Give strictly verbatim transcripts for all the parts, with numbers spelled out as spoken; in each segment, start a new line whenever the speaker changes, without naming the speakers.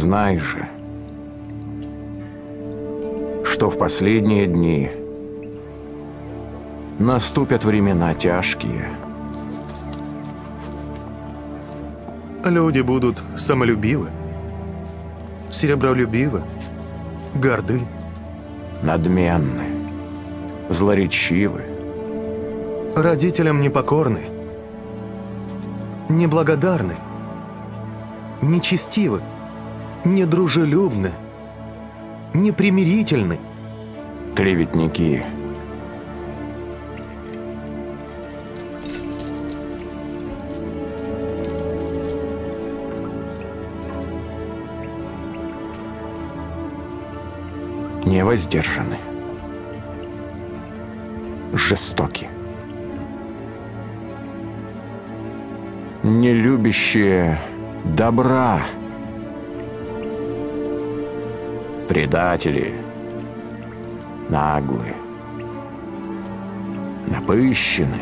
Знай же, что в последние дни наступят времена тяжкие.
Люди будут самолюбивы, серебролюбивы, горды,
Надменны, злоречивы,
родителям непокорны, неблагодарны, нечестивы, недружелюбны, непримирительны,
клеветники, невоздержаны, жестоки, не любящие добра, предатели, наглые, напыщены,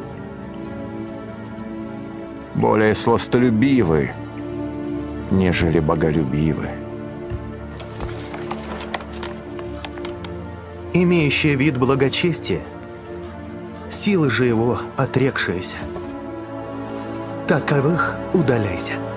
более сластолюбивы, нежели боголюбивы,
имеющие вид благочестия, силы же его отрекшиеся. Таковых удаляйся.